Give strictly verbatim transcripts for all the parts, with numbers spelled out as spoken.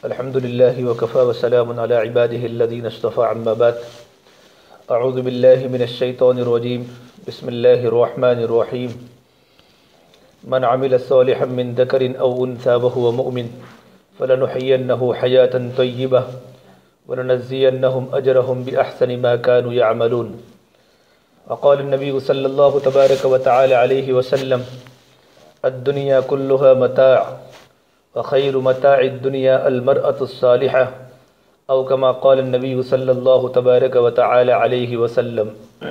الحمد لله وكفى وسلام على عباده الذين اصطفى عما بعد اعوذ بالله من الشيطان الرجيم بسم الله الرحمن الرحيم من عمل صالحا من ذكر او انثى وهو مؤمن فلنحيينه حياة طيبة ولنجزينهم اجرهم باحسن ما كانوا يعملون. وقال النبي صلى الله تبارك وتعالى عليه وسلم الدنيا كلها متاع وخير متاع الدنيا المرأة الصالحة او كما قال النبي صلی اللہ تبارک و تعالی علیہ وسلم.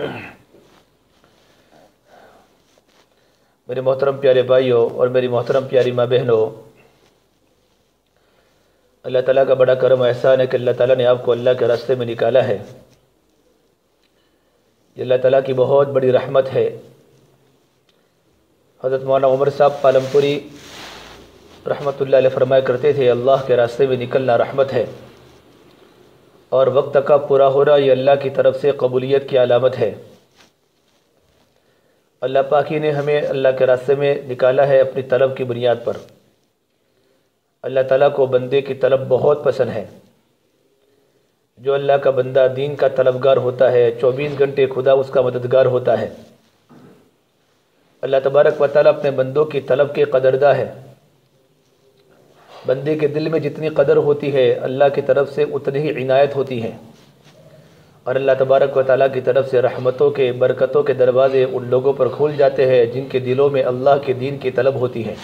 میرے محترم پیارے بھائیوں اور میری محترم پیاری ماں بہنوں، اللہ تعالیٰ کا بڑا کرم و احسان ہے کہ اللہ تعالیٰ نے آپ کو اللہ کے راستے میں نکالا ہے. یہ اللہ تعالیٰ کی بہت بڑی رحمت ہے. حضرت مولانا عمر صاحب پالمپوری رحمۃ اللہ علیہ فرمایا کرتے تھے، اللہ کے راستے میں نکلنا رحمت ہے اور وقت کا پورا ہونا یہ اللہ کی طرف سے قبولیت کی علامت ہے. اللہ پاکی نے ہمیں اللہ کے راستے میں نکالا ہے اپنی طلب کی بنیاد پر. اللہ تعالیٰ کو بندے کی طلب بہت پسند ہے. جو اللہ کا بندہ دین کا طلبگار ہوتا ہے، چوبیس گھنٹے خدا اس کا مددگار ہوتا ہے. اللہ تبارک و تعالیٰ اپنے بندوں کی طلب کے قدرداں ہے. بندے کے دل میں جتنی قدر ہوتی ہے اللہ کی طرف سے اتنی ہی عنایت ہوتی ہے، اور اللہ تبارک و تعالیٰ کی طرف سے رحمتوں کے برکتوں کے دروازے ان لوگوں پر کھول جاتے ہیں جن کے دلوں میں اللہ کے دین کی طلب ہوتی ہے.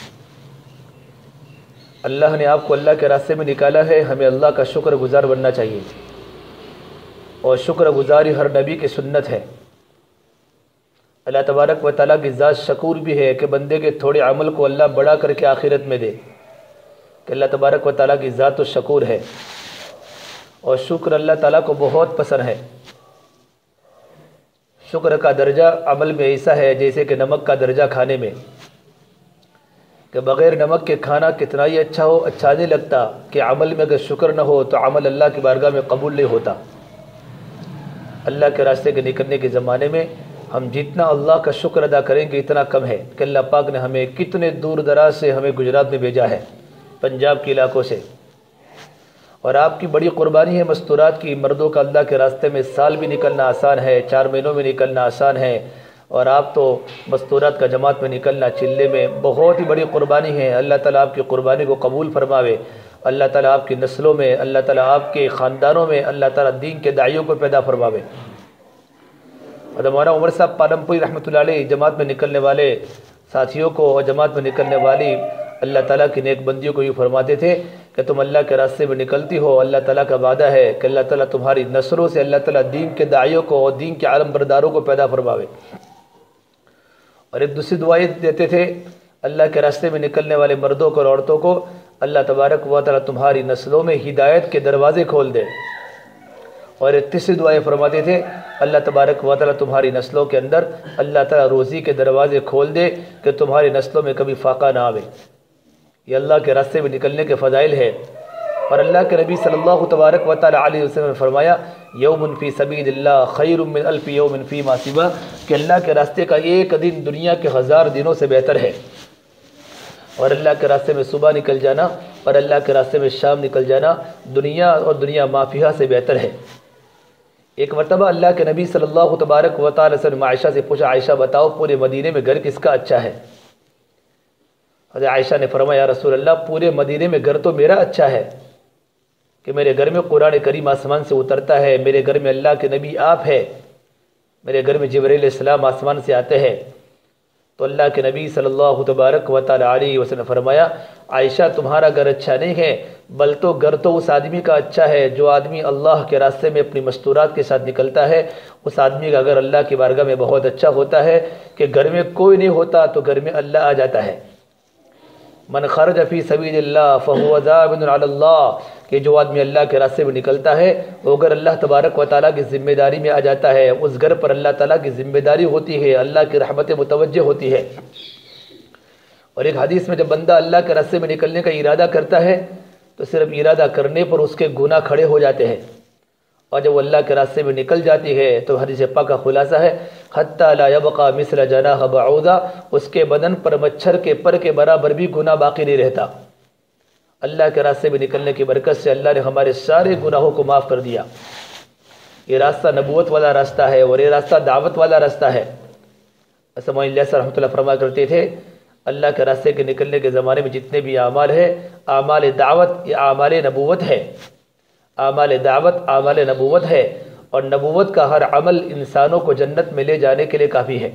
اللہ نے آپ کو اللہ کے راستے میں نکالا ہے، ہمیں اللہ کا شکر گزار بننا چاہیے، اور شکر گزاری ہر نبی کی سنت ہے. اللہ تبارک و تعالیٰ کی ذات شکور بھی ہے کہ بندے کے تھوڑے عمل کو اللہ بڑا کر کے آخرت میں دے، کہ اللہ تبارک و تعالیٰ کی ذات و شکور ہے، اور شکر اللہ تعالیٰ کو بہت پسند ہے. شکر کا درجہ عمل میں ایسا ہے جیسے کہ نمک کا درجہ کھانے میں، کہ بغیر نمک کے کھانا کتنا ہی اچھا ہو اچھا نہیں لگتا، کہ عمل میں اگر شکر نہ ہو تو عمل اللہ کی بارگاہ میں قبول نہیں ہوتا. اللہ کے راستے کے نکلنے کے زمانے میں ہم جتنا اللہ کا شکر ادا کریں گے اتنا کم ہے، کہ اللہ پاک نے ہمیں کتنے دور دراز سے ہمیں گجرات میں بھیجا ہے، پنجاب کے علاقوں سے. اور آپ کی بڑی قربانی ہے مستورات کی. مردوں کا اللہ کے راستے میں سال بھی نکلنا آسان ہے، چار مہینوں میں نکلنا آسان ہے، اور آپ تو مستورات کا جماعت میں نکلنا چلے میں بہت ہی بڑی قربانی ہے. اللہ تعالیٰ آپ کی قربانی کو قبول فرماوے. اللہ تعالیٰ آپ کی نسلوں میں، اللہ تعالیٰ آپ کے خاندانوں میں اللہ تعالیٰ دین کے داعیوں کو پیدا فرماوے. اور ہمارا عمر صاحب پالمپوری رحمۃ اللہ علیہ جماعت میں نکلنے والے ساتھیوں کو اور جماعت میں نکلنے والی اللہ تعالیٰ کی نیک بندیوں کو یہ فرماتے تھے کہ تم اللہ کے راستے میں نکلتی ہو، اللہ تعالیٰ کا وعدہ ہے کہ اللہ تعالیٰ تمہاری نسلوں سے اللہ تعالیٰ دین کے داعیوں کو اور دین کے عالم برداروں کو پیدا فرماوے. اور ایک دوسری دعائیں دیتے تھے اللہ کے راستے میں نکلنے والے مردوں کو اور عورتوں کو اللہ تبارک و تعالیٰ تمہاری نسلوں میں ہدایت کے دروازے کھول دے. اور ایک تیسری دعائیں فرماتے تھے اللہ تبارک و تعالیٰ تمہاری نسلوں کے اندر اللہ تعالیٰ روزی کے دروازے کھول دے کہ تمہاری نسلوں میں کبھی فاقہ نہ آوے. یہ اللہ کے راستے میں نکلنے کے فضائل ہے. اور اللہ کے نبی صلی اللہ تبارک و تعالیٰ علیہ وسلم نے فرمایا یوم فی سبیل اللہ خیر من الف یوم فی ما سوا، کہ اللہ کے راستے کا ایک دن دنیا کے ہزار دنوں سے بہتر ہے. اور اللہ کے راستے میں صبح نکل جانا اور اللہ کے راستے میں شام نکل جانا دنیا اور دنیا مافیہ سے بہتر ہے. ایک مرتبہ اللہ کے نبی صلی اللہ تبارک و تعالیٰ وسلم عائشہ سے پوچھا، عائشہ بتاؤ پورے مدینے میں گھر کس کا اچھا ہے؟ حضرت عائشہ نے فرمایا یا رسول اللہ پورے مدینے میں گھر تو میرا اچھا ہے، کہ میرے گھر میں قرآن کریم آسمان سے اترتا ہے، میرے گھر میں اللہ کے نبی آپ ہے، میرے گھر میں جبرائیل علیہ السلام آسمان سے آتے ہیں. تو اللہ کے نبی صلی اللہ تبارک و تعالیٰ علیہ وسلم نے فرمایا عائشہ تمہارا گھر اچھا نہیں ہے، بل تو گھر تو اس آدمی کا اچھا ہے جو آدمی اللہ کے راستے میں اپنی مستورات کے ساتھ نکلتا ہے. اس آدمی کا گھر اللہ کی بارگاہ میں بہت اچھا ہوتا ہے کہ گھر میں کوئی نہیں ہوتا تو گھر میں اللہ آ جاتا ہے. من خرج فی سبیل اللہ فہو ضامن علی اللہ، کہ جو آدمی اللہ کے راستے میں نکلتا ہے وہ اگر اللہ تبارک و تعالیٰ کی ذمہ داری میں آ جاتا ہے، اس گھر پر اللہ تعالیٰ کی ذمہ داری ہوتی ہے، اللہ کی رحمت متوجہ ہوتی ہے. اور ایک حدیث میں جب بندہ اللہ کے راستے میں نکلنے کا ارادہ کرتا ہے تو صرف ارادہ کرنے پر اس کے گناہ کھڑے ہو جاتے ہیں، اور جب وہ اللہ کے راستے میں نکل جاتی ہے تو حدیث پاک کا خلاصہ ہے حتی لا یبقى مثل جناح بعوضہ، اس کے بدن پر مچھر کے پر کے برابر بھی گناہ باقی نہیں رہتا. اللہ کے راستے میں نکلنے کی برکت سے اللہ نے ہمارے سارے گناہوں کو معاف کر دیا۔ یہ راستہ نبوت والا راستہ ہے اور یہ راستہ دعوت والا راستہ ہے۔ اسماعی اللہ رحمۃ اللہ فرما کرتے تھے اللہ کے راستے کے نکلنے کے زمانے میں جتنے بھی اعمال ہے، اعمال دعوت یہ اعمال نبوت ہے، اعمال دعوت اعمال نبوت ہے، اور نبوت کا ہر عمل انسانوں کو جنت میں لے جانے کے لیے کافی ہے۔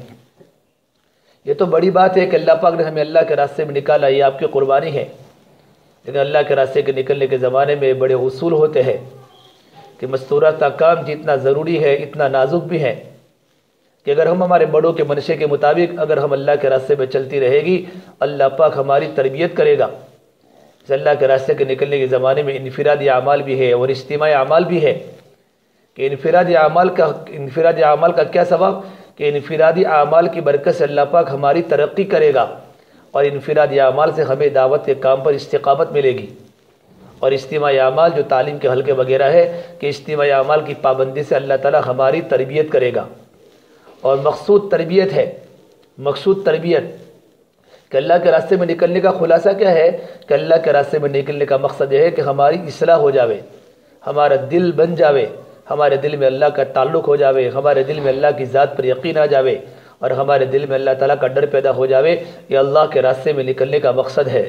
یہ تو بڑی بات ہے کہ اللہ پاک نے ہمیں اللہ کے راستے میں نکالا، یہ آپ کی قربانی ہے، لیکن اللہ کے راستے کے نکلنے کے زمانے میں بڑے اصول ہوتے ہیں کہ مستورات کا کام جتنا ضروری ہے اتنا نازک بھی ہے، کہ اگر ہم ہمارے بڑوں کے منشے کے مطابق اگر ہم اللہ کے راستے میں چلتی رہے گی، اللہ پاک ہماری تربیت کرے گا۔ اس اللہ کے راستے کے نکلنے کے زمانے میں انفرادی اعمال بھی ہے اور اجتماعی اعمال بھی ہے، کہ انفرادی اعمال کا انفرادی اعمال کا کیا سبب کہ انفرادی اعمال کی برکت سے اللہ پاک ہماری ترقی کرے گا، اور انفرادی اعمال سے ہمیں دعوت کے کام پر استقامت ملے گی، اور اجتماعی اعمال جو تعلیم کے حلقے وغیرہ ہے کہ اجتماعی اعمال کی پابندی سے اللہ تعالی ہماری تربیت کرے گا۔ اور مقصود تربیت ہے، مقصود تربیت کہ اللہ کے راستے میں نکلنے کا خلاصہ کیا ہے کہ اللہ کے راستے میں نکلنے کا مقصد یہ ہے کہ ہماری اصلاح ہو جاوے، ہمارا دل بن جاوے، ہمارے دل میں اللہ کا تعلق ہو جاوے، ہمارے دل میں اللہ کی ذات پر یقین آ جاوے، اور ہمارے دل میں اللہ تعالیٰ کا ڈر پیدا ہو جاوے۔ یہ اللہ کے راستے میں نکلنے کا مقصد ہے۔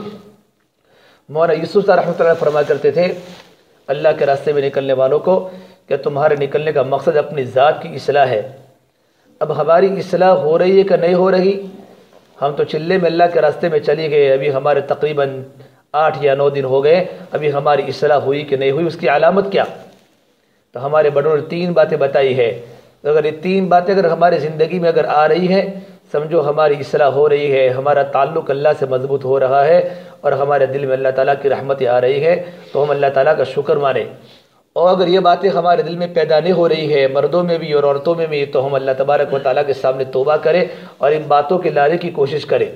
مولانا یوسف صاحب رحمۃ اللہ فرما کرتے تھے اللہ کے راستے میں نکلنے والوں کو کہ تمہارے نکلنے کا مقصد اپنی ذات کی اصلاح ہے۔ اب ہماری اصلاح ہو رہی ہے کہ نہیں ہو رہی؟ ہم تو چلے میں اللہ کے راستے میں چلی گئے، ابھی ہمارے تقریباً آٹھ یا نو دن ہو گئے، ابھی ہماری اصلاح ہوئی کہ نہیں ہوئی، اس کی علامت کیا؟ تو ہمارے بڑوں نے تین باتیں بتائی ہے۔ اگر یہ تین باتیں اگر ہماری زندگی میں اگر آ رہی ہیں، سمجھو ہماری اصلاح ہو رہی ہے، ہمارا تعلق اللہ سے مضبوط ہو رہا ہے، اور ہمارے دل میں اللہ تعالیٰ کی رحمتیں آ رہی ہے، تو ہم اللہ تعالیٰ کا شکر مانیں۔ اور اگر یہ باتیں ہمارے دل میں پیدا نہیں ہو رہی ہے، مردوں میں بھی اور عورتوں میں بھی، تو ہم اللہ تبارک و تعالیٰ کے سامنے توبہ کریں اور ان باتوں کے لانے کی کوشش کریں۔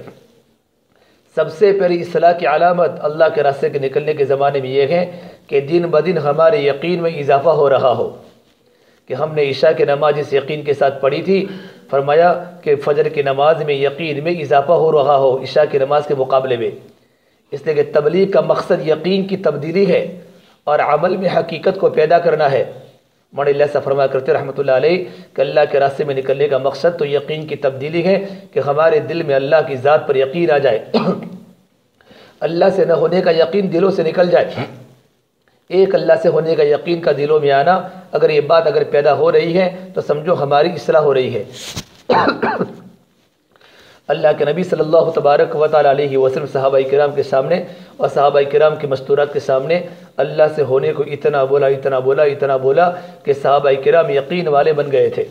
سب سے پہلی اصلاح کی علامت اللہ کے راستے کے نکلنے کے زمانے میں یہ ہے کہ دن بدن ہمارے یقین میں اضافہ ہو رہا ہو، کہ ہم نے عشاء کی نماز اس یقین کے ساتھ پڑھی تھی، فرمایا کہ فجر کی نماز میں یقین میں اضافہ ہو رہا ہو عشاء کی نماز کے مقابلے میں، اس لیے کہ تبلیغ کا مقصد یقین کی تبدیلی ہے اور عمل میں حقیقت کو پیدا کرنا ہے۔ مولانا اللہ سے فرمایا کرتے رحمۃ اللہ علیہ کہ اللہ کے راستے میں نکلنے کا مقصد تو یقین کی تبدیلی ہے کہ ہمارے دل میں اللہ کی ذات پر یقین آ جائے، اللہ سے نہ ہونے کا یقین دلوں سے نکل جائے۔ ایک اللہ سے ہونے کا یقین کا دلوں میں آنا، اگر یہ بات اگر پیدا ہو رہی ہے تو سمجھو ہماری اصلاح ہو رہی ہے۔ اللہ کے نبی صلی اللہ تبارک و تعالیٰ علیہ وسلم صحابہ کرام کے سامنے اور صحابہ کرام کی مستورات کے سامنے اللہ سے ہونے کو اتنا بولا اتنا بولا اتنا بولا کہ صحابہ کرام یقین والے بن گئے تھے،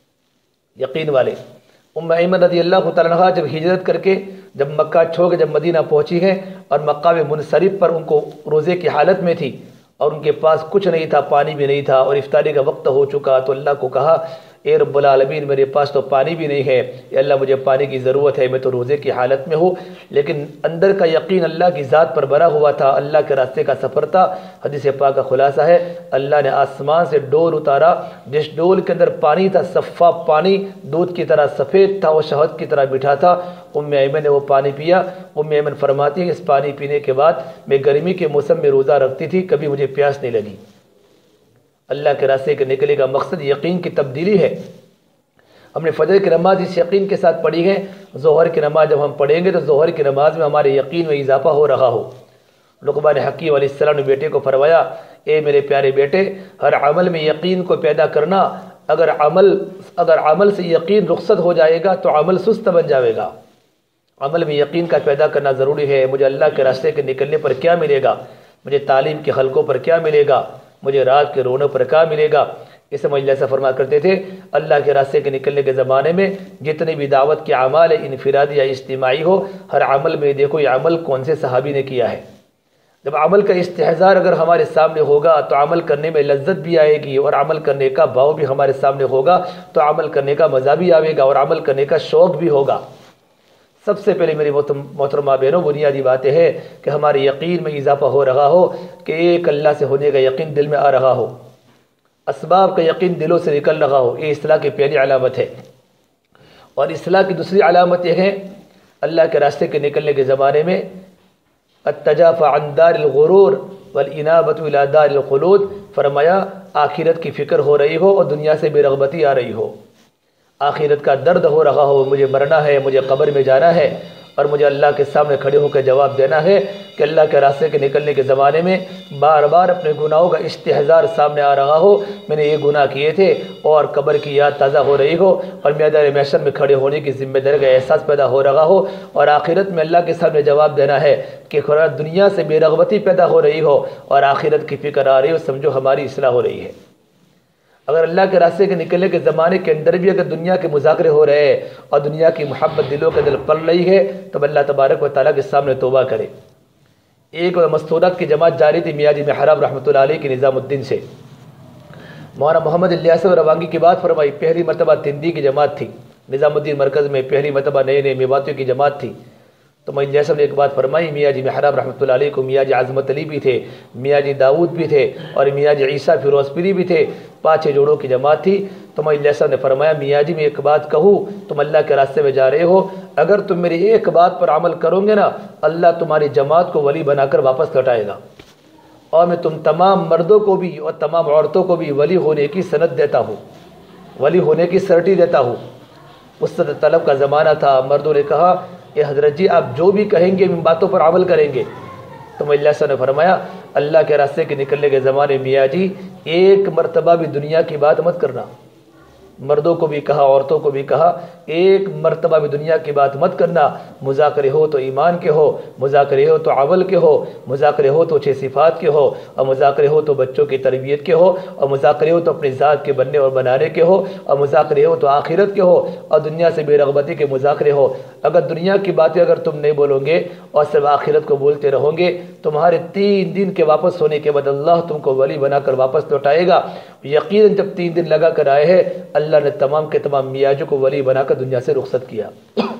یقین والے۔ ام ایمن رضی اللہ تعالیٰ عنہ جب ہجرت کر کے جب مکہ چھوڑ کے جب مدینہ پہنچی ہے اور مکہ میں منصرف پر ان کو روزے کی حالت میں تھی اور ان کے پاس کچھ نہیں تھا، پانی بھی نہیں تھا، اور افطاری کا وقت ہو چکا، تو اللہ کو کہا اے رب العالمین میرے پاس تو پانی بھی نہیں ہے، اے اللہ مجھے پانی کی ضرورت ہے، میں تو روزے کی حالت میں ہوں، لیکن اندر کا یقین اللہ کی ذات پر بھرا ہوا تھا، اللہ کے راستے کا سفر تھا۔ حدیث پاک کا خلاصہ ہے اللہ نے آسمان سے ڈول اتارا، جس ڈول کے اندر پانی تھا صفا پانی، دودھ کی طرح سفید تھا، وہ شہد کی طرح میٹھا تھا۔ ام ایمن نے وہ پانی پیا۔ ام ایمن فرماتی ہے اس پانی پینے کے بعد میں گرمی کے موسم میں روزہ رکھتی تھی، کبھی مجھے پیاس نہیں لگی۔ اللہ کے راستے کے نکلنے کا مقصد یقین کی تبدیلی ہے۔ ہم نے فجر کی نماز اس یقین کے ساتھ پڑھی ہے، ظہر کی نماز جب ہم پڑھیں گے تو ظہر کی نماز میں ہمارے یقین میں اضافہ ہو رہا ہو۔ لقمان حکیم علیہ السلام نے بیٹے کو فرمایا اے میرے پیارے بیٹے، ہر عمل میں یقین کو پیدا کرنا، اگر عمل اگر عمل سے یقین رخصت ہو جائے گا تو عمل سست بن جائے گا۔ عمل میں یقین کا پیدا کرنا ضروری ہے۔ مجھے اللہ کے راستے کے نکلنے پر کیا ملے گا، مجھے تعلیم کے حلقوں پر کیا ملے گا، مجھے رات کے رونے پر کیا ملے گا۔ اس میں اللہ سے فرما کرتے تھے اللہ کے راستے کے نکلنے کے زمانے میں جتنی بھی دعوت کے اعمال انفرادی یا اجتماعی ہو، ہر عمل میں دیکھو یہ عمل کون سے صحابی نے کیا ہے۔ جب عمل کا استحضار اگر ہمارے سامنے ہوگا تو عمل کرنے میں لذت بھی آئے گی، اور عمل کرنے کا بھاؤ بھی ہمارے سامنے ہوگا تو عمل کرنے کا مزہ بھی آئے گا اور عمل کرنے کا شوق بھی ہوگا۔ سب سے پہلے میری محترمہ بہنوں بنیادی باتیں ہے کہ ہمارے یقین میں اضافہ ہو رہا ہو، کہ ایک اللہ سے ہونے کا یقین دل میں آ رہا ہو، اسباب کا یقین دلوں سے نکل رہا ہو، یہ اصلاح کی پہلی علامت ہے۔ اور اصلاح کی دوسری علامت یہ ہے اللہ کے راستے کے نکلنے کے زمانے میں التجافى عن دار الغرور والانابۃ الی دار الخلود، فرمایا آخرت کی فکر ہو رہی ہو اور دنیا سے بے رغبتی آ رہی ہو، آخرت کا درد ہو رہا ہو، مجھے مرنا ہے، مجھے قبر میں جانا ہے اور مجھے اللہ کے سامنے کھڑے ہو کے جواب دینا ہے کہ اللہ کے راستے کے نکلنے کے زمانے میں بار بار اپنے گناہوں کا استحضار سامنے آ رہا ہو، میں نے یہ گناہ کیے تھے، اور قبر کی یاد تازہ ہو رہی ہو اور میدان محشر میں کھڑے ہونے کی ذمہ داری کا احساس پیدا ہو رہا ہو، اور آخرت میں اللہ کے سامنے جواب دینا ہے کہ دنیا سے بے رغبتی پیدا ہو رہی ہو اور آخرت کی فکر آ رہی ہو، سمجھو ہماری اصلاح ہو رہی ہے۔ اگر اللہ کے راستے کے نکلنے کے زمانے کے اندر بھی اگر دنیا کے مذاکرے ہو رہے ہیں اور دنیا کی محبت دلوں کے دل پل رہی ہے، تو اللہ تبارک و تعالیٰ کے سامنے توبہ کرے۔ ایک مستورات کی جماعت جاری تھی میاں جی محراب رحمۃ اللہ علیہ کی نظام الدین سے، مولانا محمد الیاس روانگی کی بات فرمائی، پہلی مرتبہ تندی کی جماعت تھی نظام الدین مرکز میں، پہلی مرتبہ نئے نئے میواتیوں کی جماعت تھی، تو میں الیاس نے ایک بات فرمائی، میاں جی محراب رحمۃ اللہ علیہ کو میاں جی عظمت علی بھی تھے، میاں جی داؤد بھی تھے اور میاں جی عیسیٰ فیروز پوری بھی تھے، پانچ چھ جوڑوں کی جماعت تھی۔ تو میں الیاس نے فرمایا، میاں جی میں ایک بات کہوں، تم اللہ کے راستے میں جا رہے ہو، اگر تم میری ایک بات پر عمل کرو گے نا، اللہ تمہاری جماعت کو ولی بنا کر واپس لوٹائے گا، اور میں تم تمام مردوں کو بھی اور تمام عورتوں کو بھی ولی ہونے کی سند دیتا ہوں، ولی ہونے کی سرٹی دیتا ہوں۔ اس طلب کا زمانہ تھا، مردوں نے کہا کہ حضرت جی آپ جو بھی کہیں گے ان باتوں پر عمل کریں گے۔ تو میں اللہ نے فرمایا، اللہ کے راستے کے نکلنے کے زمانے میاں جی ایک مرتبہ بھی دنیا کی بات مت کرنا، مردوں کو بھی کہا عورتوں کو بھی کہا ایک مرتبہ بھی دنیا کی بات مت کرنا، مذاکرے ہو تو ایمان کے ہو، مذاکرے ہو تو عمل کے ہو، مذاکرے ہو تو چھ صفات کے ہو، اور مذاکرے ہو تو بچوں کی تربیت کے ہو، اور مذاکرے ہو تو اپنی ذات کے بننے اور بنانے کے ہو، اور مذاکرے ہو تو آخرت کے ہو، اور دنیا سے بے رغبتی کے مذاکرے ہو۔ اگر دنیا کی باتیں اگر تم نہیں بولو گے اور صرف آخرت کو بولتے رہو گے، تمہارے تین دن کے واپس ہونے کے بعد اللہ تم کو ولی بنا کر واپس لوٹائے گا۔ یقیناً جب تین دن لگا کر آئے ہیں، اللہ نے تمام کے تمام میاجوں کو ولی بنا کر دنیا سے رخصت کیا۔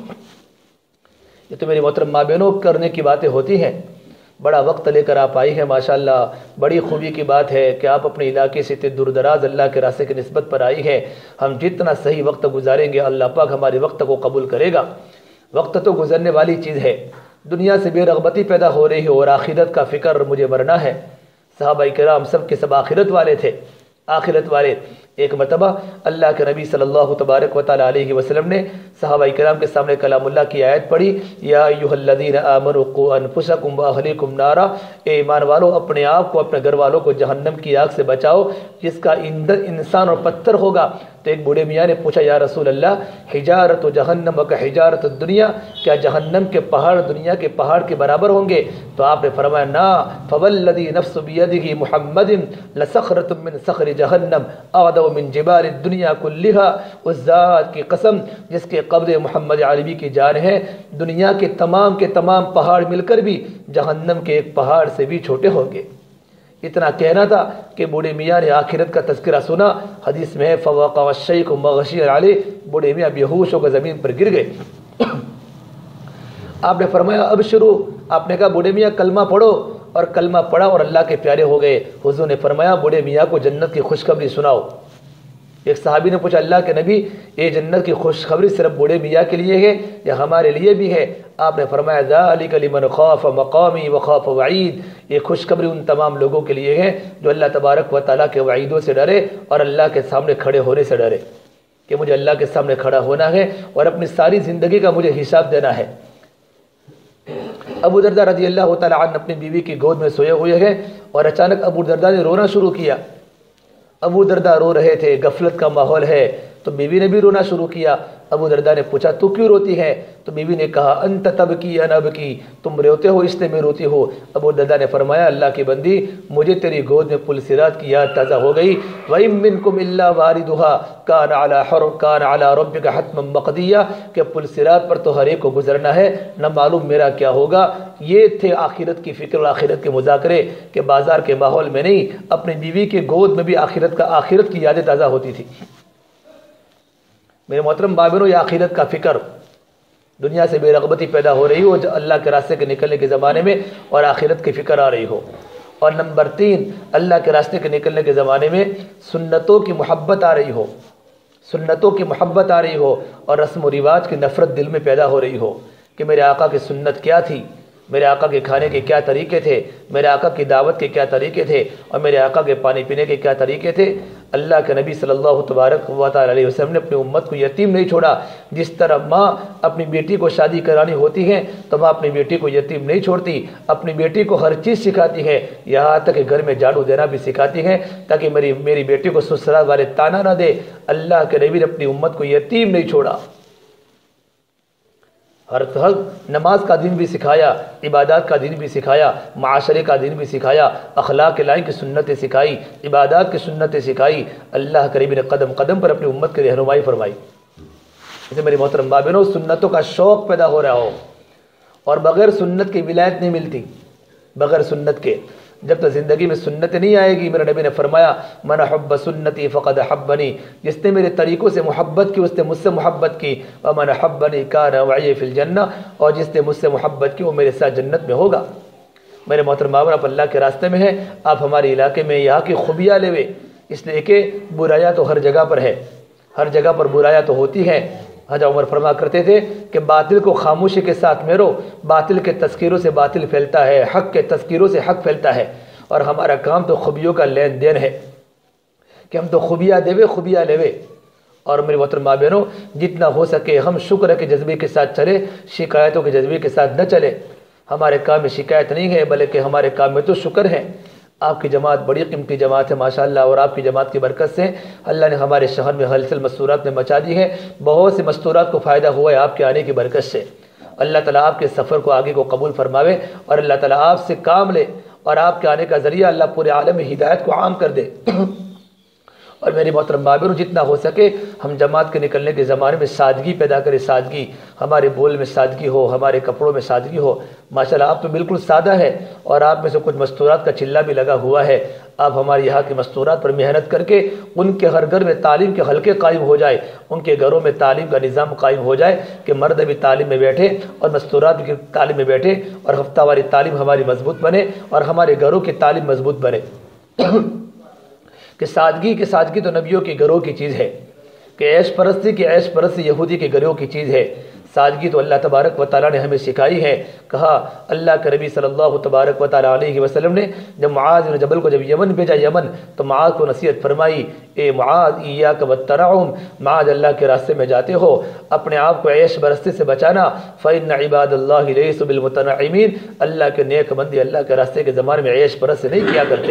یہ تو میری محترم ماں بہنوں کرنے کی باتیں ہوتی ہیں، بڑا وقت لے کر آپ آئی ہیں ماشاءاللہ، بڑی خوبی کی بات ہے کہ آپ اپنے علاقے سے اتنے دور دراز اللہ کے راستے کی نسبت پر آئی ہیں۔ ہم جتنا صحیح وقت گزاریں گے اللہ پاک ہمارے وقت کو قبول کرے گا۔ وقت تو گزرنے والی چیز ہے، دنیا سے بے رغبتی پیدا ہو رہی ہے اور آخرت کا فکر مجھے مرنا ہے۔ صحابہ کرام سب کے سب آخرت والے تھے، آخرت والے۔ ایک مرتبہ اللہ کے نبی صلی اللہ تبارک و تعالی علیہ وسلم نے صحابہ کرام کے سامنے کلام اللہ کی آیت پڑھی، یا ایھا الذین آمنوا قوا انفسکم واہلیکم نارا، اے ایمان والو اپنے آپ کو اپنے گھر والوں کو جہنم کی آگ سے بچاؤ جس کا ایندھن انسان اور پتھر ہوگا۔ تو ایک بوڑھے میاں نے پوچھا، یا رسول اللہ حجارت جہنم کا حجارت الدنیا، کیا جہنم کے پہاڑ دنیا کے پہاڑ کے برابر ہوں گے؟ تو آپ نے فرمایا، نا فوالذی نفس بیدہ محمد لصخرۃ من صخر جہنم اعظم من جبال الدنیا کلھا، اس ذات کی قسم جس کے قبض محمد عربی کی جان ہے، دنیا کے تمام کے تمام پہاڑ مل کر بھی جہنم کے ایک پہاڑ سے بھی چھوٹے ہوں گے۔ اتنا کہنا تھا کہ بوڑھے میاں نے آخرت کا تذکرہ سنا، حدیث میں ہے فوقع الشیخ مغشی علیہ، بوڑھے میاں بیہوش ہو کر زمین پر گر گئے۔ آپ نے فرمایا ابشرو، آپ نے کہا بوڑھے میاں کلمہ پڑھو، اور کلمہ پڑھا اور اللہ کے پیارے ہو گئے۔ حضور نے فرمایا بوڑھے میاں کو جنت کی خوشخبری سناؤ۔ ایک صحابی نے پوچھا، اللہ کے نبی یہ جنت کی خوشخبری صرف بوڑھے میاں کے لیے ہے یا ہمارے لیے بھی ہے؟ آپ نے فرمایا ذالک لمن خاف مقامی وخاف وعید، یہ خوشخبری ان تمام لوگوں کے لیے ہے جو اللہ تبارک و تعالیٰ کے وعیدوں سے ڈرے اور اللہ کے سامنے کھڑے ہونے سے ڈرے، کہ مجھے اللہ کے سامنے کھڑا ہونا ہے اور اپنی ساری زندگی کا مجھے حساب دینا ہے۔ ابو درداء رضی اللہ تعالیٰ عنہ اپنی بیوی کی گود میں سوئے ہوئے ہیں اور اچانک ابو درداء نے رونا شروع کیا۔ ابو درداء رو رہے تھے، غفلت کا ماحول ہے، تو بیوی نے بھی رونا شروع کیا۔ ابو درداء نے پوچھا تو کیوں روتی ہے؟ تو بیوی نے کہا انت تبکی انا ابکی، تم روتے ہو اس لیے میں روتی ہو۔ ابو درداء نے فرمایا اللہ کی بندی مجھے تیری گود میں پل صراط کی یاد تازہ ہو گئی، وَإِن مِّنكُمْ إِلَّا وَارِدُهَا كَانَ عَلَى حَرْ كَانَ عَلَى رَبِّكَ حَتْمًا مَّقْضِيًّا، کہ پل صراط پر تو ہر ایک کو گزرنا ہے، نہ معلوم میرا کیا ہوگا۔ یہ تھے آخرت کی فکر اور آخرت کے مذاکرے، کہ بازار کے ماحول میں نہیں، اپنی بیوی کے گود میں بھی آخرت کا آخرت کی یادیں تازہ ہوتی تھی۔ میرے محترم بابروں، یہ آخرت کا فکر، دنیا سے بے رغبتی پیدا ہو رہی ہو اللہ کے راستے کے نکلنے کے زمانے میں، اور آخرت کی فکر آ رہی ہو۔ اور نمبر تین، اللہ کے راستے کے نکلنے کے زمانے میں سنتوں کی محبت آ رہی ہو، سنتوں کی محبت آ رہی ہو، اور رسم و رواج کی نفرت دل میں پیدا ہو رہی ہو، کہ میرے آقا کی سنت کیا تھی، میرے آقا کے کھانے کے کیا طریقے تھے، میرے آقا کی دعوت کے کیا طریقے تھے، اور میرے آقا کے پانی پینے کے کیا طریقے تھے۔ اللہ کے نبی صلی اللہ تبارک و تعالی علیہ وسلم نے اپنی امت کو یتیم نہیں چھوڑا۔ جس طرح ماں اپنی بیٹی کو شادی کرانی ہوتی ہے تو ماں اپنی بیٹی کو یتیم نہیں چھوڑتی، اپنی بیٹی کو ہر چیز سکھاتی ہے، یہاں تک کہ گھر میں جھاڑو دینا بھی سکھاتی ہے تاکہ میری میری بیٹی کو سسرال والے تانا نہ دے۔ اللہ کے نبی نے اپنی امت کو یتیم نہیں چھوڑا، ہر طرح نماز کا دین بھی سکھایا، عبادات کا دین بھی سکھایا، معاشرے کا دین بھی سکھایا، اخلاق لائن کی سنتیں سکھائی، عبادات کی سنتیں سکھائی۔ اللہ کریم نے قدم قدم پر اپنی امت کی رہنمائی فرمائی۔ اسے میری محترم ماں بہنوں، سنتوں کا شوق پیدا ہو رہا ہو، اور بغیر سنت کی ولایت نہیں ملتی، بغیر سنت کے جب تک زندگی میں سنت نہیں آئے گی۔ میرے نبی نے فرمایا من حب سنتی فقد حبنی، جس نے میرے طریقوں سے محبت کی اس نے مجھ سے محبت کی، ومن حبنی کان معی فی الجنہ، اور جس نے مجھ سے محبت کی وہ میرے ساتھ جنت میں ہوگا۔ میرے محترم باور، آپ اللہ کے راستے میں ہیں، آپ ہمارے علاقے میں یہاں کی خوبیاں لے، اس لیے کہ برایاں تو ہر جگہ پر ہے، ہر جگہ پر برایاں تو ہوتی ہیں۔ حضرت عمر فرما کرتے تھے کہ باطل کو خاموشی کے ساتھ میرو، باطل کے تذکیروں سے باطل پھیلتا ہے، حق کے تذکیروں سے حق پھیلتا ہے، اور ہمارا کام تو خوبیوں کا لین دین ہے کہ ہم تو خوبیاں دے خوبیاں لے۔ اور میرے محترم ماں بہنوں، جتنا ہو سکے ہم شکر کے جذبے کے ساتھ چلے، شکایتوں کے جذبے کے ساتھ نہ چلے۔ ہمارے کام میں شکایت نہیں ہے بلکہ ہمارے کام میں تو شکر ہے۔ آپ کی جماعت بڑی قیمتی جماعت ہے ماشاءاللہ، اور آپ کی جماعت کی برکت سے اللہ نے ہمارے شہر میں ہلچل مستورات میں مچا دی ہے، بہت سے مستورات کو فائدہ ہوا ہے آپ کے آنے کی برکت سے۔ اللہ تعالیٰ آپ کے سفر کو آگے کو قبول فرماوے، اور اللہ تعالیٰ آپ سے کام لے، اور آپ کے آنے کا ذریعہ اللہ پورے عالم میں ہدایت کو عام کر دے۔ اور میری محترم بابر، جتنا ہو سکے ہم جماعت کے نکلنے کے زمانے میں سادگی پیدا کریں، سادگی، ہمارے بول میں سادگی ہو، ہمارے کپڑوں میں سادگی ہو۔ ماشاءاللہ آپ تو بالکل سادہ ہے، اور آپ میں سے کچھ مستورات کا چلہ بھی لگا ہوا ہے۔ آپ ہمارے یہاں کے مستورات پر محنت کر کے ان کے ہر گھر میں تعلیم کے حلقے قائم ہو جائے، ان کے گھروں میں تعلیم کا نظام قائم ہو جائے کہ مرد بھی تعلیم میں بیٹھے اور مستورات کی تعلیم میں بیٹھے، اور ہفتہ واری تعلیم ہماری مضبوط بنے، اور ہمارے گھروں کی تعلیم مضبوط بنے۔ کہ سادگی کی سادگی تو نبیوں کے گھروں کی چیز ہے، کہ عیش پرستی کی عیش پرستی یہودی کے گھروں کی چیز ہے۔ سادگی تو اللہ تبارک و تعالیٰ نے ہمیں سکھائی ہے۔ کہا اللہ کے نبی صلی اللہ تبارک و تعالیٰ علیہ وسلم نے جب معاذ بن جبل کو جب یمن بھیجا، یمن، تو معاذ کو نصیحت فرمائی، اے معاذ ایاک والتنعم، معاذ اللہ کے راستے میں جاتے ہو اپنے آپ کو عیش پرستی سے بچانا، فإن عباد اللہ لیسوا بالمتنعمین، اللہ کے نیک بندے اللہ کے راستے کے زمانے میں عیش پرستی نہیں کیا کرتے۔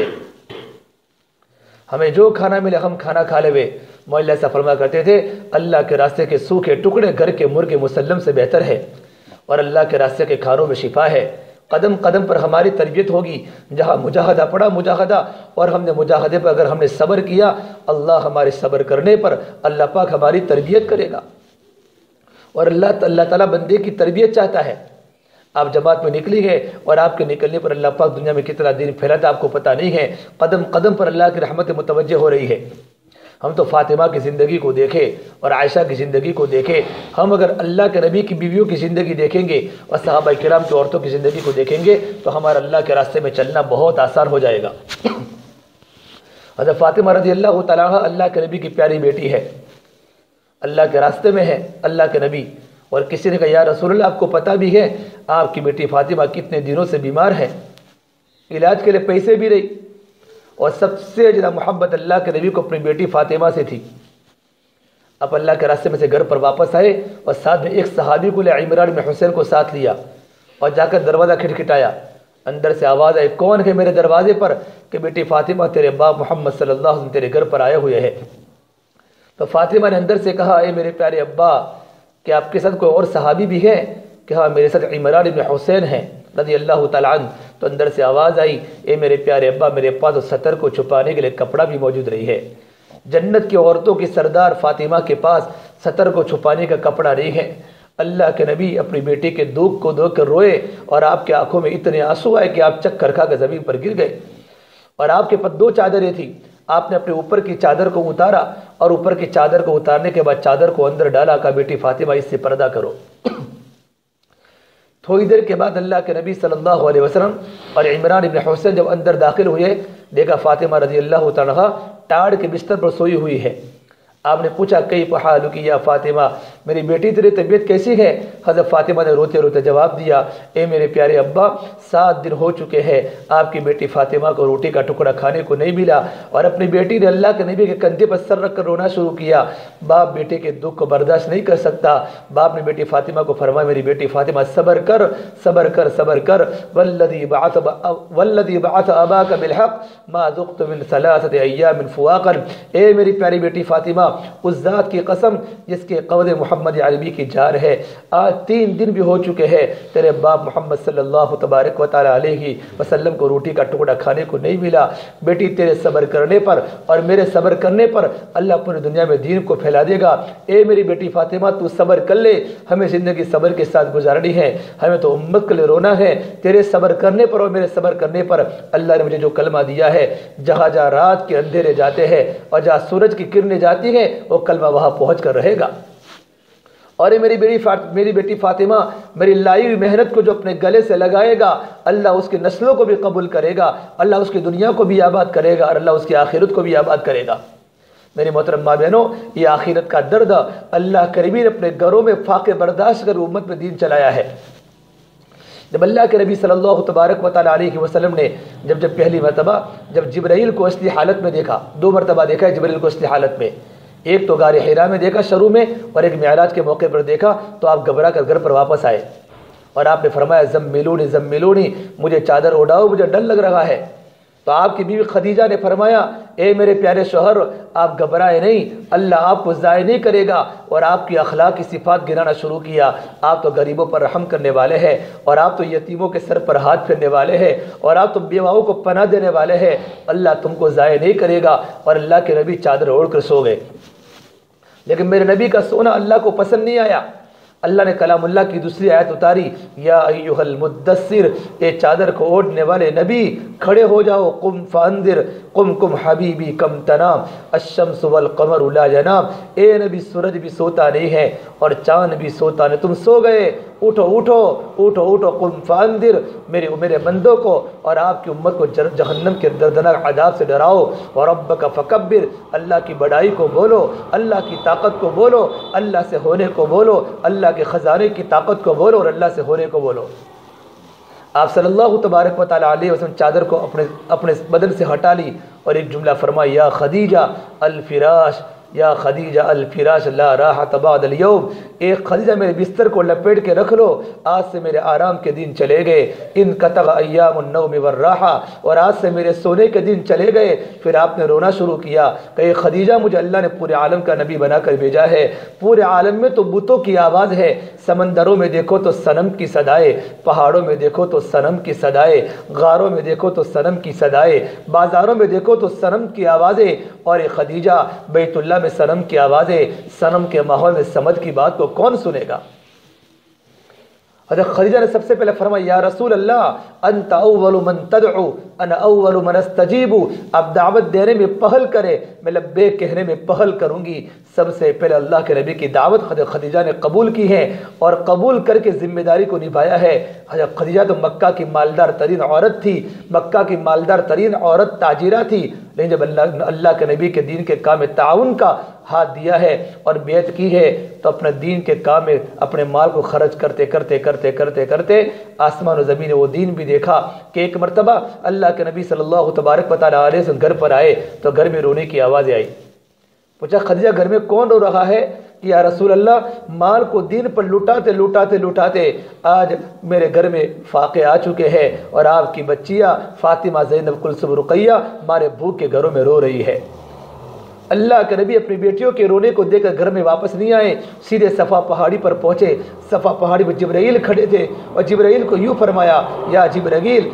ہمیں جو کھانا ملے ہم کھانا کھا لے۔ مولا ایسا فرما کرتے تھے اللہ کے راستے کے سوکھے ٹکڑے گھر کے مرغے مسلم سے بہتر ہے، اور اللہ کے راستے کے کھانوں میں شفا ہے۔ قدم قدم پر ہماری تربیت ہوگی، جہاں مجاہدہ پڑا مجاہدہ، اور ہم نے مجاہدے پر اگر ہم نے صبر کیا، اللہ ہمارے صبر کرنے پر اللہ پاک ہماری تربیت کرے گا، اور اللہ اللہ تعالیٰ بندے کی تربیت چاہتا ہے۔ آپ جماعت میں نکلی ہے، اور آپ کے نکلنے پر اللہ پاک دنیا میں کتنا دین پھیلا تھا آپ کو پتہ نہیں ہے۔ قدم قدم پر اللہ کی رحمت متوجہ ہو رہی ہے۔ ہم تو فاطمہ کی زندگی کو دیکھیں اور عائشہ کی زندگی کو دیکھیں، ہم اگر اللہ کے نبی کی بیویوں کی زندگی دیکھیں گے اور صحابہ کرام کی عورتوں کی زندگی کو دیکھیں گے تو ہمارا اللہ کے راستے میں چلنا بہت آسان ہو جائے گا۔ حضرت فاطمہ رضی اللہ تعالیٰ اللہ کے نبی کی پیاری بیٹی ہے، اللہ کے راستے میں ہے اللہ کے نبی، اور کسی نے کہا یا رسول اللہ آپ کو پتہ بھی ہے آپ کی بیٹی فاطمہ کتنے دنوں سے بیمار ہے، علاج کے لیے پیسے بھی رہی، اور سب سے زیادہ محبت اللہ کے نبی کو اپنی بیٹی فاطمہ سے تھی۔ اب اللہ کے راستے میں سے گھر پر واپس آئے، اور ساتھ میں ایک صحابی کو لے عمران بن حسین کو ساتھ لیا، اور جا کر دروازہ کھٹکھٹایا، اندر سے آواز آئی کون ہے میرے دروازے پر؟ کہ بیٹی فاطمہ تیرے باپ محمد صلی اللہ علیہ وسلم تیرے گھر پر آئے ہوئے ہیں۔ تو فاطمہ نے اندر سے کہا اے میرے پیارے ابا، کہ آپ کے ساتھ کوئی اور صحابی بھی ہے؟ کہ ہاں میرے ساتھ عمران بن حسین ہیں رضی اللہ تعالیٰ عنہ۔ تو اندر سے آواز آئی اے میرے پیارے ابا، میرے پاس تو سطر کو چھپانے کے لیے کپڑا بھی موجود رہی ہے۔ جنت کی عورتوں کی سردار فاطمہ کے پاس سطر کو چھپانے کا کپڑا نہیں ہے۔ اللہ کے نبی اپنی بیٹی کے دکھ کو دیکھ کر روئے، اور آپ کے آنکھوں میں اتنے آنسو آئے کہ آپ چکر کھا کر زمین پر گر گئے، اور آپ کے پاس دو چادریں تھیں۔ آپ نے اپنے اوپر کی چادر کو اتارا، اور اوپر کی چادر کو اتارنے کے بعد چادر کو اندر ڈالا، کہا بیٹی فاطمہ اس سے پردہ کرو۔ تھوڑی دیر کے بعد اللہ کے نبی صلی اللہ علیہ وسلم اور عمران بن حسین جب اندر داخل ہوئے، دیکھا فاطمہ رضی اللہ تعالیٰ ٹاڑ کے بستر پر سوئی ہوئی ہے۔ آپ نے پوچھا کیف حالک یا فاطمہ، میری بیٹی تیری طبیعت کیسی ہے؟ حضرت فاطمہ نے روتے روتے جواب دیا، اے میرے پیارے ابا، سات دن ہو چکے ہیں آپ کی بیٹی فاطمہ کو روٹی کا ٹکڑا کھانے کو نہیں ملا، اور اپنی بیٹی نے اللہ کے نبی کے کندھے پر سر رکھ کر رونا شروع کیا۔ باپ بیٹے کے دکھ کو برداشت نہیں کر سکتا۔ باپ نے بیٹی فاطمہ کو فرمایا، میری بیٹی فاطمہ صبر کر صبر کر صبر کر، والذی بعث والذی بعث اباک بالحق ما ذقت من ثلاثه ایام فواقا، اے میری پیاری بیٹی فاطمہ، اس ذات کی قسم جس کے قول محمد عربی کی جان ہے، آج تین دن بھی ہو چکے ہیں تیرے باپ محمد صلی اللہ تبارک و تعالی علیہ وسلم کو روٹی کا ٹکڑا کھانے کو نہیں ملا۔ بیٹی تیرے صبر کرنے پر اور میرے صبر کرنے پر اللہ پوری دنیا میں دین کو پھیلا دے گا۔ اے میری بیٹی فاطمہ، تو صبر کر لے، ہمیں زندگی صبر کے ساتھ گزارنی ہے، ہمیں تو امت کے لیے رونا ہے۔ تیرے صبر کرنے پر اور میرے صبر کرنے پر اللہ نے مجھے جو کلمہ دیا ہے، جہاں جہاں رات کے اندھیرے جاتے ہیں اور جہاں سورج کی کرنیں جاتی ہیں، وہ کلمہ وہاں پہنچ کر رہے گا۔ اور میری بیٹی فاط... میری بیٹی فاطمہ، میری لائی ہوئی محنت کو جو اپنے گلے سے لگائے گا، اللہ اس کی نسلوں کو بھی قبول کرے گا، اللہ اس کی دنیا کو بھی آباد کرے گا، اور اللہ اس کی آخرت کو بھی آباد کرے گا۔ میری محترم ماں بہنوں، یہ آخرت کا درد اللہ کریم نے اپنے گھروں میں فاقے برداشت کر امت میں دین چلایا ہے۔ جب اللہ کے نبی صلی اللہ تبارک و تعالی علیہ وسلم نے جب جب پہلی مرتبہ جب جبرائیل کو اصلی حالت میں دیکھا، دو مرتبہ دیکھا ہے جبرائیل کو اصلی حالت میں، ایک تو غار حرا میں دیکھا شروع میں، اور ایک معراج کے موقع پر دیکھا، تو آپ گھبرا کر گھر پر واپس آئے اور آپ نے فرمایا، زملونی زملونی، مجھے چادر اڑاؤ، مجھے ڈر لگ رہا ہے۔ تو آپ کی بیوی خدیجہ نے فرمایا، اے میرے پیارے شوہر، آپ گھبرائے نہیں، اللہ آپ کو ضائع نہیں کرے گا، اور آپ کی اخلاق کی صفات گرانا شروع کیا۔ آپ تو غریبوں پر رحم کرنے والے ہیں، اور آپ تو یتیموں کے سر پر ہاتھ پھیرنے والے ہیں، اور آپ تو بیواؤں کو پناہ دینے والے ہیں، اللہ تم کو ضائع نہیں کرے گا۔ اور اللہ کے نبی چادر اوڑھ کر سو گئے، لیکن میرے نبی کا سونا اللہ کو پسند نہیں آیا۔ اللہ نے کلام اللہ کی دوسری آیت اتاری، یا ایھا المدثر، اے چادر کو اوڑھنے والے نبی، کھڑے ہو جاؤ، قم فانذر، قم قم حبیبی کم تنام، الشمس والقمر لا ینام، اے نبی سورج بھی سوتا نہیں ہے اور چاند بھی سوتا نہیں، تم سو گئے، اٹھو اٹھو اٹھو اٹھو، قم فانذر، میرے میرے بندوں کو اور آپ کی امت کو جہنم کے دردناک عذاب سے ڈراؤ، وربک فکبر، اللہ کی بڑائی کو بولو، اللہ کی طاقت کو بولو، اللہ سے ہونے کو بولو، اللہ کے خزانے کی طاقت کو بولو، اور اللہ سے ہونے کو بولو۔ آپ صلی اللہ تبارک و تعالی علیہ وسلم چادر کو اپنے اپنے بدن سے ہٹا لی اور ایک جملہ فرمایا، یا خدیجہ الفراش، یا خدیجہ الفراش لا راحت بعد اليوم، اے خدیجہ میرے بستر کو لپیٹ کے رکھ لو، آج سے میرے آرام کے دن چلے گئے، ان قطع ایام النوم والراحہ، اور آج سے میرے سونے کے دن چلے گئے۔ پھر آپ نے رونا شروع کیا کہ اے خدیجہ، مجھے اللہ نے پورے عالم کا نبی بنا کر بھیجا ہے، پورے عالم میں تو بتوں کی آواز ہے، سمندروں میں دیکھو تو صنم کی صدائے، پہاڑوں میں دیکھو تو صنم کی صدائے، غاروں میں دیکھو تو صنم کی صدائے، بازاروں میں دیکھو تو صنم کی آوازیں، اور اے خدیجہ بیت اللہ میں صنم کی آوازیں، صنم کے ماحول میں سمجھ کی بات کو کون سنے گا؟ حضرت خدیجہ نے سب سے پہلے فرمایا، یا رسول اللہ، انت اول من تدعو انا اول من استجیب، اب دعوت دینے میں پہل کرے، میں لبیک کہنے میں پہل کروں گی۔ سب سے پہلے اللہ کے نبی کی دعوت حضرت خدیجہ نے قبول کی ہے، اور قبول کر کے ذمہ داری کو نبھایا ہے۔ حضرت خدیجہ تو مکہ کی مالدار ترین عورت تھی، مکہ کی مالدار ترین عورت تاجرہ تھی، لیکن جب اللہ اللہ کے نبی کے دین کے کام میں تعاون کا ہاتھ دیا ہے اور بیعت کی ہے، تو اپنے دین کے کام میں اپنے مال کو خرچ کرتے کرتے کرتے کرتے کرتے آسمان و زمین وہ دین بھی دیکھا کہ ایک مرتبہ اللہ کے نبی صلی اللہ تبارک و تعالی علیہ وسلم گھر پر آئے تو گھر میں رونے کی آوازیں آئی۔ پوچھا، خدیجہ گھر میں کون رو رہا ہے؟ کہ یا رسول اللہ، مال کو دین پر لٹاتے لٹاتے لٹاتے آج میرے گھر میں فاقے آ چکے ہیں، اور آپ کی بچیاں فاطمہ، زینب، کلثوم، رقیہ مارے بھوک کے گھروں میں رو رہی ہے۔ اللہ کے نبی اپنی بیٹیوں کے رونے کو دیکھ کر گھر میں واپس نہیں آئے، سیدھے صفا پہاڑی پر پہنچے۔ صفا پہاڑی پر جبرائیل کھڑے تھے، اور جبرائیل کو یوں فرمایا، یا جبرائیل،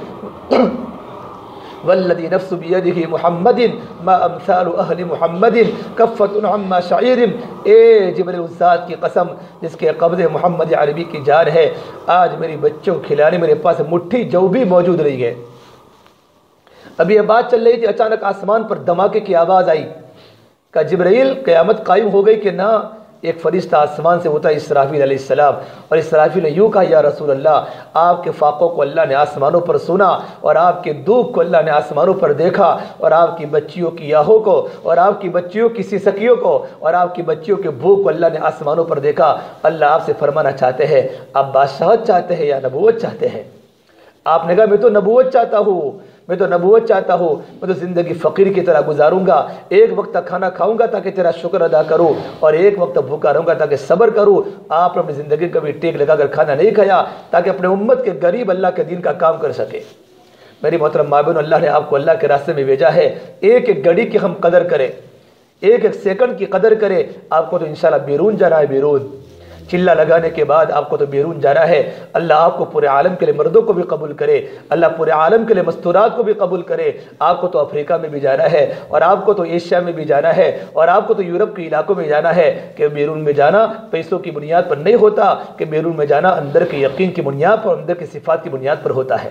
والذی نفس بیدہ محمد ما امثال اہل محمد کفۃ عما شعیر، اے جبرائیل، اس ذات کی قسم جس کے قبضے محمد عربی کی جان ہے، آج میری بچوں کھلانے میرے پاس مٹھی جو بھی موجود رہی ہے۔ ابھی یہ بات چل رہی تھی، اچانک آسمان پر دھماکے کی آواز آئی کہ جبرائیل، قیامت قائم ہو گئی کہ نہ؟ ایک فرشتہ آسمان سے اترا اسرافیل علیہ السلام، اور اسرافیل نے یوں کہا یا رسول اللہ، آپ کے فاقوں کو اللہ نے آسمانوں پر سنا، اور آپ کے دودھ کو اللہ نے آسمانوں پر دیکھا، اور آپ کی بچیوں کی یاہوں کو، اور آپ کی بچیوں کی سسکیوں کو، اور آپ کی بچیوں کے بھوک کو اللہ نے آسمانوں پر دیکھا۔ اللہ آپ سے فرمانا چاہتے ہیں، آپ بادشاہت چاہتے ہیں یا نبوت چاہتے ہیں؟ آپ نے کہا میں تو نبوت چاہتا ہوں، میں تو نبوت چاہتا ہوں، میں تو زندگی فقیر کی طرح گزاروں گا، ایک وقت کھانا کھاؤں گا تاکہ تیرا شکر ادا کروں، اور ایک وقت بھوکا رہوں گا تاکہ صبر کروں۔ آپ نے اپنی زندگی کبھی ٹیک لگا کر کھانا نہیں کھایا تاکہ اپنے امت کے غریب اللہ کے دین کا کام کر سکے۔ میری محترم ماں بہنوں، اللہ نے آپ کو اللہ کے راستے میں بھیجا ہے، ایک ایک گھڑی کی ہم قدر کریں، ایک ایک سیکنڈ کی قدر کریں۔ آپ کو تو انشاءاللہ بیرون جانا ہے، بیرون چلہ لگانے کے بعد آپ کو تو بیرون جانا ہے۔ اللہ آپ کو پورے عالم کے لیے مردوں کو بھی قبول کرے، اللہ پورے عالم کے لیے مستورات کو بھی قبول کرے۔ آپ کو تو افریقہ میں بھی جانا ہے، اور آپ کو تو ایشیا میں بھی جانا ہے، اور آپ کو تو یورپ کے علاقوں میں جانا ہے۔ کہ بیرون میں جانا پیسوں کی بنیاد پر نہیں ہوتا، کہ بیرون میں جانا اندر کے یقین کی بنیاد پر، اندر کی صفات کی بنیاد پر ہوتا ہے۔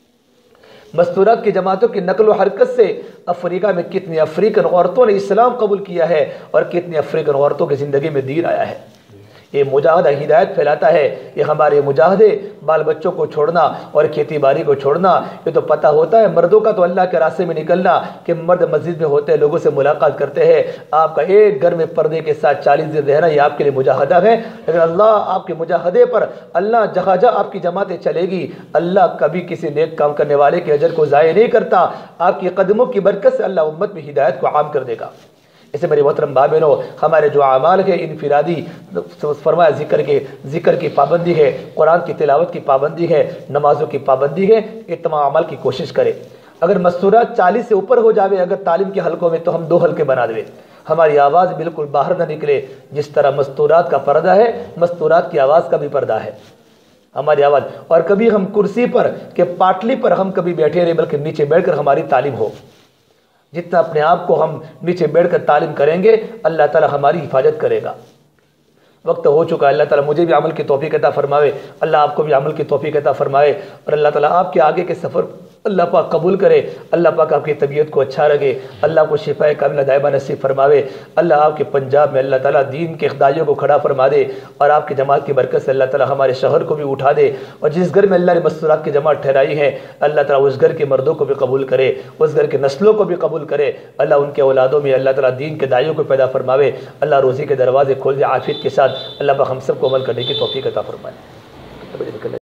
مستورات کی جماعتوں کی نقل و حرکت سے افریقہ میں کتنی افریقن عورتوں نے اسلام قبول کیا ہے، اور کتنی افریقن عورتوں کی زندگی میں دین آیا ہے۔ یہ مجاہدہ ہدایت پھیلاتا ہے۔ یہ ہمارے مجاہدے بال بچوں کو چھوڑنا اور کھیتی باڑی کو چھوڑنا، یہ تو پتہ ہوتا ہے مردوں کا تو اللہ کے راستے میں نکلنا، کہ مرد مسجد میں ہوتے ہیں، لوگوں سے ملاقات کرتے ہیں، آپ کا ایک گھر میں پردے کے ساتھ چالیس دن رہنا، یہ آپ کے لیے مجاہدہ ہے۔ لیکن اللہ آپ کے مجاہدے پر، اللہ جہاں جہاں آپ کی جماعتیں چلے گی، اللہ کبھی کسی نیک کام کرنے والے کے اجر کو ضائع نہیں کرتا۔ آپ کی قدموں کی برکت سے اللہ امت میں ہدایت کو عام کر دے گا۔ اسے میرے محترم بھائی بہنوں، ہمارے جو اعمال ہے انفرادی، فرمایا ذکر کے ذکر کی پابندی ہے، قرآن کی تلاوت کی پابندی ہے، نمازوں کی پابندی ہے، یہ تمام اعمال کی کوشش کرے۔ اگر مستورات چالیس سے اوپر ہو جاوے اگر تعلیم کے حلقوں میں، تو ہم دو حلقے بنا دیں، ہماری آواز بالکل باہر نہ نکلے۔ جس طرح مستورات کا پردہ ہے، مستورات کی آواز کا بھی پردہ ہے ہماری آواز۔ اور کبھی ہم کرسی پر کہ پاٹلی پر ہم کبھی بیٹھے رہے، بلکہ نیچے بیٹھ کر ہماری تعلیم ہو۔ جتنا اپنے آپ کو ہم نیچے بیٹھ کر تعلیم کریں گے، اللہ تعالی ہماری حفاظت کرے گا۔ وقت ہو چکا ہے، اللہ تعالیٰ مجھے بھی عمل کی توفیق عطا فرماوے، اللہ آپ کو بھی عمل کی توفیق عطا فرمائے، اور اللہ تعالیٰ آپ کے آگے کے سفر اللہ پاک قبول کرے، اللہ پاک آپ کی طبیعت کو اچھا رکھے، اللہ کو شفاء کاملہ دائمہ نصیب فرماوے، اللہ آپ کے پنجاب میں اللہ تعالیٰ دین کے اقداریوں کو کھڑا فرما دے، اور آپ کی جماعت کی برکت سے اللہ تعالیٰ ہمارے شہر کو بھی اٹھا دے، اور جس گھر میں اللہ نے مستورات کی جماعت ٹھہرائی ہے، اللہ تعالیٰ اس گھر کے مردوں کو بھی قبول کرے، اس گھر کے نسلوں کو بھی قبول کرے، اللہ ان کے اولادوں میں اللہ تعالیٰ دین کے داعیوں کو پیدا فرماوے، اللہ روزی کے دروازے کھول دے عافیت کے ساتھ، اللہ پاک ہم سب کو عمل کرنے کی توفیق عطا فرمائے۔